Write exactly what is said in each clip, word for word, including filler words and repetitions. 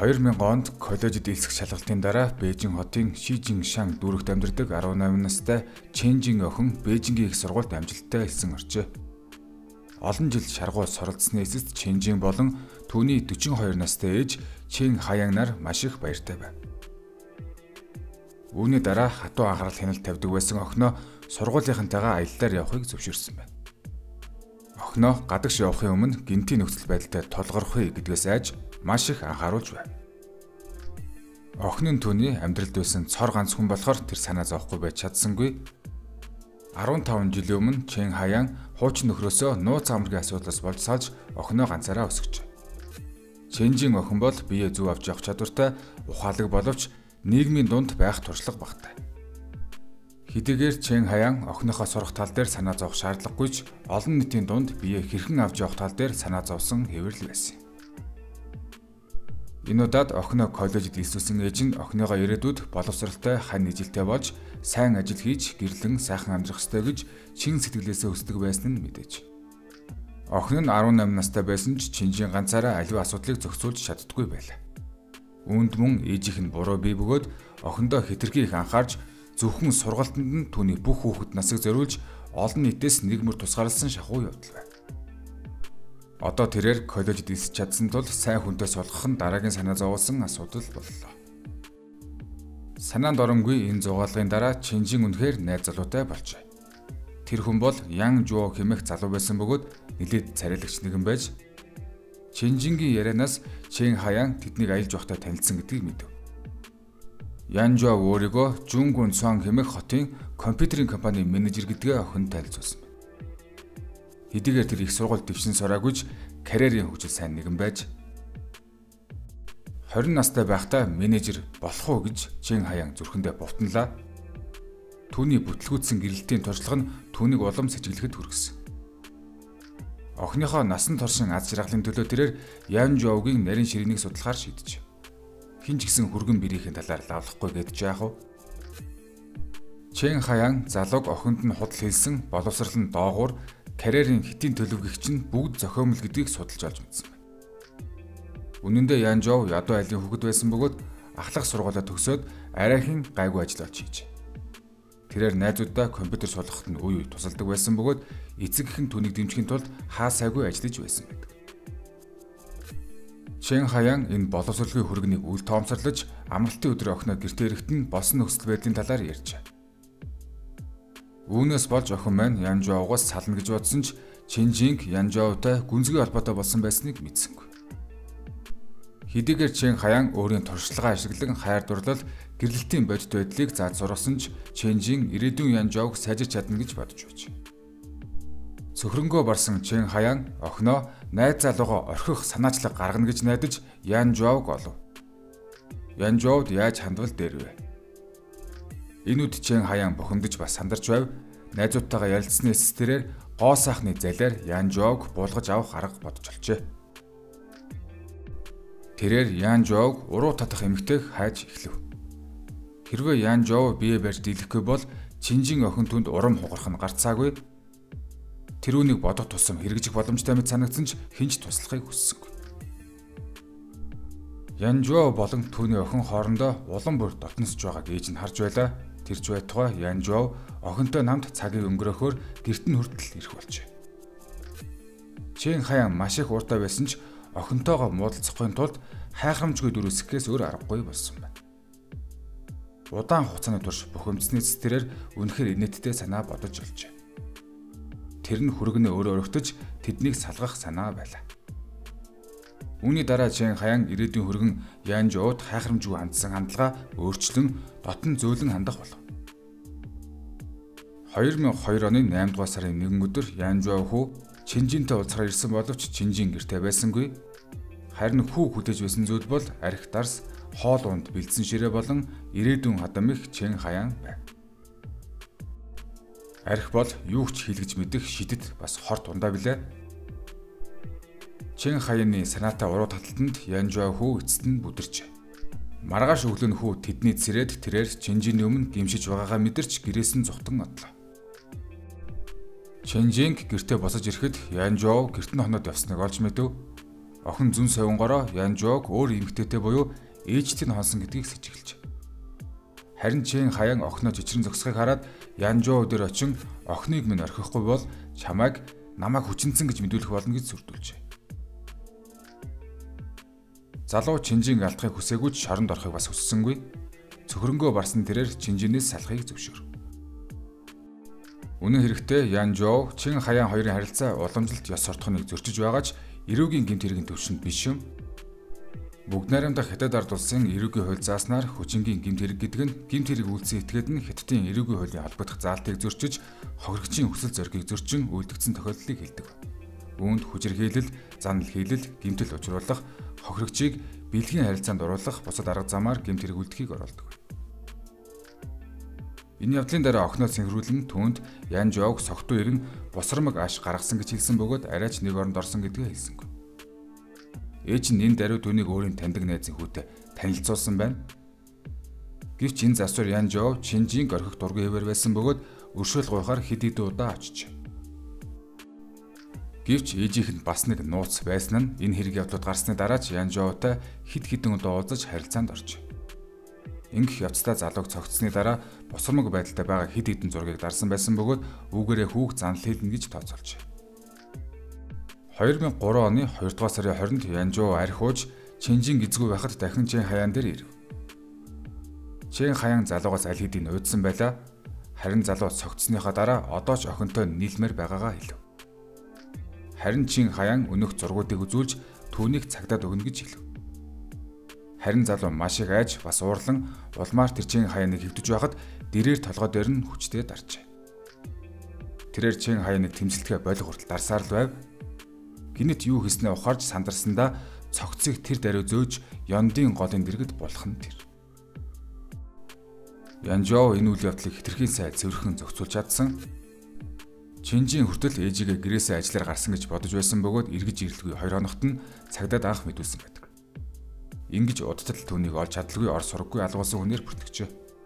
хоёр мянган онд коллежид элсэх шалгалтын дараа Бээжин хотын Шижиншан дүүрэгт амьдардаг арван намын настай Чэнжин охин Бээжингийн их сургуульд амжилттай элсэн орчээ. Олон жил шаргуу соролцсны эсэст Чэнжин болон түүний дөрвөн хоёр настай ээж Чэн Хаян нар маш их баяртай байв. Үүний дараа хатуу анхаарал хяналт тавьдаг байсан охиноо сургуулийнхантайгаа аяллаар явахыг зөвшөөрсөн байна. Охиноо гадагш явахын өмнө гинтийн нөхцөл байдалтай толгорох гэдгээс айж маш их анхааруулж байв. Охин нь түүний амьдралд байсан цор ганц хүн болохоор тэр санаа зовхгүй байж чадсангүй. арван таван жилийн өмнө Чэн Хаян хуучин нөхрөөсөө нууц амргийн асуудлаас болж салж охиноо ганцаараа өсгөж. Чэнжин охин бол биеэ зүв авч явах чадвартай, ухаалаг боловч нийгмийн дунд байх туршлага багтай. Хэдийгээр Чэн Хаян охиныхоо сурах тал дээр санаа зовох шаардлагагүй ч олон нийтийн дунд биеэ хэрхэн авч явах тал дээр санаа зовсон хэврэл байсан. Энэ удаад охиноо коллежид элсүүлсэн ээж нь охиныгоо ирээдүйд боловсралтай хань ижилтэй болж сайн ажил хийж гэрлэн сайхан амьдрах ёстой гэж чин сэтгэлээсээ хүсдэг байсан нь мэдээж. Охин нь арван намын настай байсан ч Чэнжин ганцаараа аливаа асуудлыг зохицуулж чаддаггүй байлаа. Үүнд мөн ээжийнх нь буруу бий бөгөөд охиндоо хэтэрхий их анхаарч зөвхөн сургалтанд нь түүний бүх хүүхэд насыг зориулж олон нийтээс нэг мөр тусгаарласан шахуу явдал байв. Одоо тэрээр коллежид элсэж чадсан тул сайн хүнтэй сулгах нь дараагийн санаа зовуулсан асуудал боллоо. Санаанд оронгүй энэ зугаалгын дараа Чэнжин үнэхээр найз залуутай болжээ. Тэр хүн бол Ян Жуо хэмээх залуу байсан бөгөөд нэлээд царайлагч нэгэн байж Чэнжингийн ярианаас Чэн Хаян тэднийг аялж явахдаа танилцсан гэдгийг мэдэв. Ян Жуо өөрийгөө Жунгун Цуан хэмээх хотын компьютерийн компани менежер гэдгээ охинд танилцуулсан байна. Хэдийгээр тэр их сургууль дэвшин сураагүйч карьерийн хөгжил сайн нэгэн байж хорин настай байхдаа менежер болох уу гэж Чэн Хаян зүрхэндээ бовтнолаа. Түүний бүтлгүүцсэн гэрэлтийн туршлага нь түүнийг улам сэжиглэхэд хүргэсэн. Охиныхоо насан туршин аз жаргалын төлөө тэрээр Ян Жуогийн нарийн ширээнийг судлахаар шийдэж. Хэн ч гэсэн хүргэн бэрийн талаар лавлахгүй гэдэж яах вэ? Чэн Хаян залууг охинд нь худал хэлсэн боловсрал нь доогуур карьерийн хэтийн төлөвлөгч нь бүгд зохиомл гэдгийг судалж олж мэдсэн байна. Үнэн дээр Ян Жуо ядуу айлын хүүхэд байсан бөгөөд ахлах сургуулаа төгсөөд арайхийн гайгүй ажил олж хийж. Тэрээр найзуудаа компьютер суулгахад нь үе үе тусалдаг байсан бөгөөд эцэг эх нь түүнийг дэмжихийн тулд хаасайгүй ажиллаж байсан байдаг. Чэн Хаян энэ боловсролгүй хүргэнийг үл тоомсорлож амралтын өдөр охиноо гэртээ ирэхэд нь болсон нөхцөл байдлын талаар ярьжээ. Үүнээс болж охин маань Ян Жуогоос сална гэж бодсон ч Чэнжинг Ян Жуотой гүнзгий холбоотой болсон байсныг мэдсэнгүй. Хэдийгээр Чэн Хаян өөрийн туршлагаа ашиглан хайр дурлал гэрлэлтийн бодит байдлыг зааж сургасан ч Чэнжин ирээдүйн Ян Жуог сайжирч чадна гэж бодож байж. Цөхрөнгөө барсан Чэн Хаян охиноо найз залуугаа орхих санаачлаг гаргана гэж найдаж Ян Жуог олов. Ян Жуод яаж хандвал дээрвэ? Энэ үд Чэн Хаян бухимдаж бас сандарч байв. Найзуудтайгаа ярилцсны эсс тэрээр гоо сайхны залиар Ян Жуог буулгаж авах арга бодж олжээ. Тэрээр Ян Жуог уруу татах эмэгтэйг хайж эхлэв. Хэрвээ Ян Жуо бие барьж дийлэхгүй бол Чэнжин охин түнд урам хугарах нь гарцаагүй. Тэр үүнийг бодох тусам хэрэгжих боломжтой мэт санагдсан ч хинч туслахыг хүссэнгүй. Ян Жуо болон түүний охин хоорондоо улам бүр дотносж байгааг ээж нь харж байлаа. Тэрж байтугай Ян Жуо охинтой намд цагийг өнгөрөөхөөр гэрт нь хүртэл ирэх болжээ. Чэн Хаян маш их ууртай байсан ч охинтойгоо муудалцахгүй тулд хайхрамжгүй дүрсэхээс өөр аргагүй болсон байна. Удаан хугацааны турш бухимдсны цэцэрээр үнэхээр инээдтэй санаа бодож олжээ. Тэр нь хүргэнээ өөрөө өргөтөж тэднийг салгах санаа байлаа. Үүний дараа Чэн Хаян ирээдүйн хүргэн Ян Жуод хайхрамжгүй хандсан хандлага өөрчлөн дотн зөөлөн хандах болов. хоёр мянган и хоёр оны наймдугаар сарын нэгэн өдөр Ян Жуо хүү Чэнжинтэй уулзахаар ирсэн боловч Чэнжин гэртээ байсангүй. Харин хүү хүлээж байсан зүйл бол архи дарс, хоол унд бэлдсэн ширээ болон ирээдүйн хадам их Чэн Хаян байв. Архи бол юу ч хийлгэж мэдэх шидэт бас хорт ундаа билээ. Чэн Хаяны санаатай уруу таталтанд Ян Жуо хүү эцэст нь бүдэрч. Маргааш өглөө хүү тэдний цэрээд тэрээр Чэнжиний өмнө гимшиж байгаагаа мэдэрч гэрээс нь зүхтан одлоо. Чэнжинг гэртээ босож ирэхэд Ян Жуо гэрт нь хоноод явсныг олж мэдэв. Охин зүн совингороо Янжоог өөр эмэгтэйтэй буюу ээжтэй нь хонсон гэдгийг сэжиглэж. Харин Чэн Хаян охиноо жичрэн зогсохыг хараад Янжоо өдөр очин охиныг минь орхихгүй бол чамайг намайг хүчинцэн гэж мэдүүлэх болно гэж сүрдүүлжээ. Залуу Чинжийн алдахыг хүсээгүй ч шоронд орохыг бас хүссэнгүй. Цөхрөнгөө барсан тэрээр Чинжинээс салахыг зөвшөөрөв. Үнэн хэрэгтээ Янжоо Чэн Хаян хоёрын харилцаа уламжилт ёс суртахууныг зөрчиж байгаа ч эрүүгийн гэмт хэргийн төвшөнд биш юм. Бүгд найрамдах Хятад ард улсын эрүүгийн хууль зааснаар хүчингийн гэмт хэрэг гэдэг нь гэмт хэрэг үйлдсэн этгээд нь Хятадын эрүүгийн хуулийн холбогдох заалтыг зөрчиж хохирогчийн хүсэл зоригийг зөрчин үйлдэгдсэн тохиолдлыг хэлдэг. Үүнд хүчирхийлэл, занал хийлэл, гэмтэл учруулах, хохирогчийг бэлгийн харилцаанд оруулах бусад арга замаар гэмт хэрэг үйлдэхийг оролдог. Энэ явдлын дараа охиноо сэнхрүүлэн түүнд Янжоог согтуу иргэн босромог аш гаргасан гэж хэлсэн бөгөөд арайч нэг оронд орсон гэдгээ хэлсэнгүй. Ээж нь энэ даруй түүнийг өөрийн таньдаг найзын хүүтэй танилцуулсан байна. Гэвч энэ засвар Янжоо Чинжинг орхих дургүй хэвээр байсан бөгөөд өршөөл гуйхаар хэд хэдэн удаа очжээ. Гэвч ээжийнх нь бас нэг нууц байсан нь энэ хэрэг явдлууд гарсны дараа ч Янжоотой хэд хэдэн удаа уулзаж харилцаанд оржээ. Ингэх явцдаа залууг цогцсны дараа босромог байдалтай байгаа хэд хэдэн зургийг дарсан байсан бөгөөд үүгээрээ хүүг занал хийлнэ гэж тооцоолжээ. хоёр мянган и гурван оны хоёрдугаар сарын хорионд Янжоо архиуж Чинжин эзгүй байхад дахин Чэн Хаян дээр ирэв. Чэн Хаян залуугаас аль хэдийн уйдсан байлаа. Харин залуу цогцсныхаа дараа одоо ч охинтой нийлмээр байгаагаа хэлв. Харин Чэн Хаян өнөх зургуудыг үзүүлж түүнийг цагдаад өгнө гэж хэлв. Харин залуу маш их айж бас уурлан улмаар тэр Чэн Хаяныг хэвдэж байхад дэрээр толгой дээр нь хүчтэй даржээ. Тэрээр Чэн Хаяныг тэмцэлтгээ болох хүртэл дарсаар л байв. Гинэт юу хийснээ ухаарж сандарсандаа цогцыг тэр даруй зөөж Ёндын голын дэргэд булхан тэр. Янжоо энэ үйл явдлыг хэтэрхийн сайн цэвэрхэн зохицуулж чадсан. Чинжин хүртэл ээжигээ гэрээсээ ажиллаар гарсан гэж бодож байсан бөгөөд эргэж ирэлгүй хоёр хоногт нь цагдаад анх мэдүүлсэн байдаг. Ингэж удтал түүнийг олж чадалгүй ор сураггүй алгуулсан хүнээр бүртгэжээ.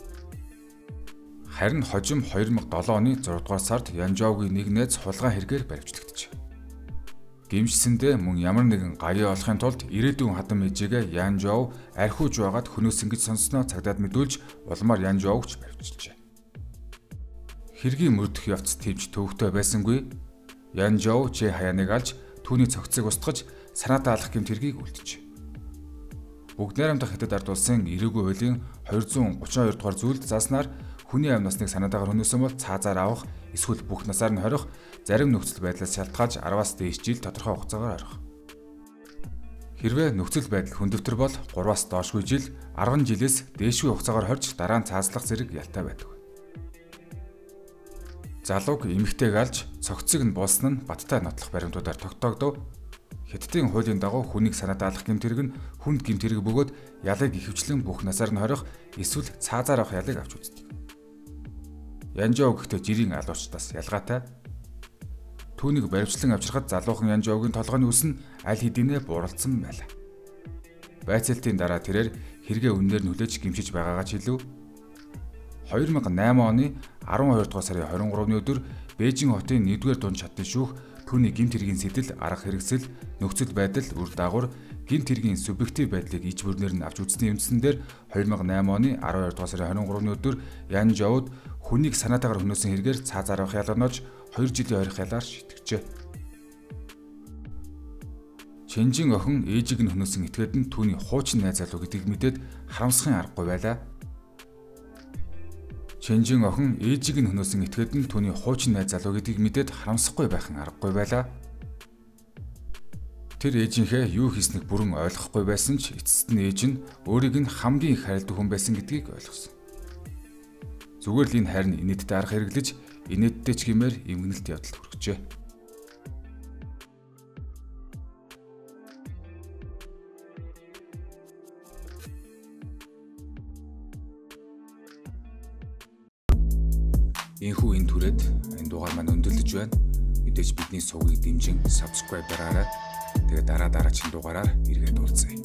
Харин хожим хоёр мянган и долоон оны зургаадугаар сард Янжоогийн нэг найз хулгай хэрэгээр баривчлагдчихэ. Гэмшсэндээ мөн ямар нэгэн гаяа олохын тулд ирээдүйн хатан ээжигээ Янжоо архиуж байгаад хөнөөсөн гэж сонссноо цагдаад мэдүүлж улмаар Янжоогч баривчилжээ. Хэргийн мөрдөх явц төвч төвөгтэй байсангүй. Янжоо Чэн Хаяныг алж түүний цогцыг устгаж санаатаа алах гэмт хэргийг үлдчихэ. Бүгд найрамдах Хятад ард улсын эрүүгийн хуулийн хоёр зуун гучин хоёр дугаар зүйлд зааснаар хүний амь насныг санаатаагаар хөнөөсөн бол цаазаар авах эсвэл бүх насаар нь хорих, зарим нөхцөл байдлаас шалтгаалж араваас дээш жил тодорхой хугацаагаар орхих. Хэрвээ нөхцөл байдал хүндөвтөр бол гураваас доошгүй жил, арван жилээс дээшгүй хугацаагаар хорж дараа нь цаазлах зэрэг ялтай байдаг. Залууг эмэгтэйг алж цогцыг нь буулсан нь баттай нотлох баримтуудаар тогтоогдов. Хятадын хуулийн дагуу хүнийг санаатаа алах гэмт хэрэг нь хүнд гэмт хэрэг бөгөөд ялыг ихэвчлэн бүх насаар нь хорих эсвэл цаазаар авах ялыг авч үздэг. Янжоо гэхдээ жирийн алуучдаас ялгаатай. Түүнийг баривчлан авчрахад залуухан Янжоогийн толгойн үс нь аль хэдийнэ бууралдсан байлаа. Байцаалтын дараа тэрээр хэрэгээ үннээр нүлээж гэмшиж байгаагаа ч хэлв. хоёр мянган и найман оны арван хоёр дугаар сарын хорин гуравны өдөр Бээжин хотын нэгдүгээр дунд чатны шүүх түүний гэмт хэргийн сэтэл, арга хэрэгсэл, нөхцөл байдал, үр дагавар, гэмт хэргийн субъектив байдлыг иж бүрнээр нь авч үзсний үндсэн дээр хоёр мянган и найман оны арван хоёр дугаар сарын хорин гуравны өдөр Янжоод хүнийг санаатаагаар хөнөөсөн хэрэгээр цаазаар авах ялганоож хоёр жилийн орхих ялгаар шийтгэжээ. Чинжин охин ээжийг нь хөнөөсөн этгээд нь түүний хуучин найз залуу гэдгийг мэдээд харамсахын аргагүй байлаа. Чинжин охин ээжийг нь хөнөөсөн этгээд нь түүний хуучин найз залуу гэдгийг мэдээд харамсахгүй байхын аргагүй байлаа. Тэр ээжийнхээ юу хийснийг бүрэн ойлгохгүй байсан ч эцэст нь ээж нь өөрийг нь хамгийн их хайрладаг хүн байсан гэдгийг ойлгосон. Зүгээр л энэ хайр нь инээдтэй арга хэрэглэж инээдтэй ч гэмээр эмгэнэлт явдалд хүрчээ. Энэхүү энэ түрээд энэ дугаар маань өндөрлөж байна. Мэдээж бидний сувгийг дэмжин subscribe дараарай. Тэгээ дараа дараагийн дугаараар иргэд уулзъя.